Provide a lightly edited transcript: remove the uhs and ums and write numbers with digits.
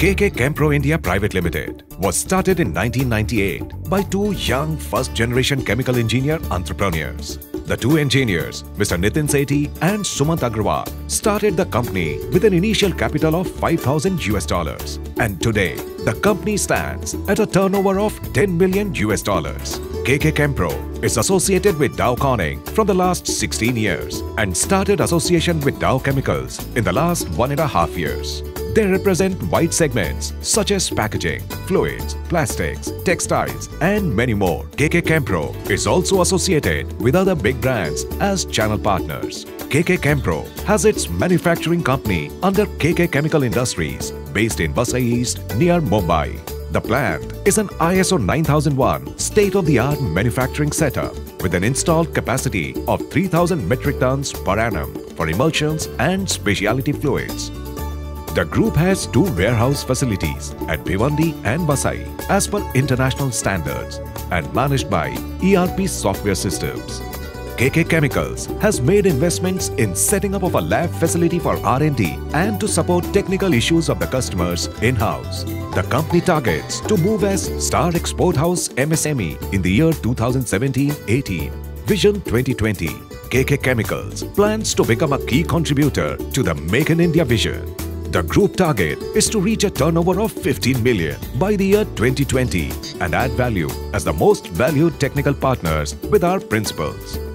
KK Chempro India Private Limited was started in 1998 by two young first-generation chemical engineer entrepreneurs. The two engineers, Mr. Nitin Sethi and Sumant Agrawal, started the company with an initial capital of $5,000, and today the company stands at a turnover of $10 million. KK Chempro is associated with Dow Corning from the last 16 years and started association with Dow Chemicals in the last 1.5 years. They represent wide segments such as packaging, fluids, plastics, textiles and many more. KK Chempro is also associated with other big brands as channel partners. KK Chempro has its manufacturing company under KK Chemical Industries based in Vasai East near Mumbai. The plant is an ISO 9001 state-of-the-art manufacturing setup with an installed capacity of 3,000 metric tons per annum for emulsions and specialty fluids. The group has two warehouse facilities at Bhiwandi and Vasai as per international standards and managed by ERP software systems. KK Chemicals has made investments in setting up of a lab facility for R&D and to support technical issues of the customers in-house. The company targets to move as Star Export House MSME in the year 2017-18. Vision 2020. KK Chemicals plans to become a key contributor to the Make in India vision. The group target is to reach a turnover of 15 million by the year 2020 and add value as the most valued technical partners with our principals.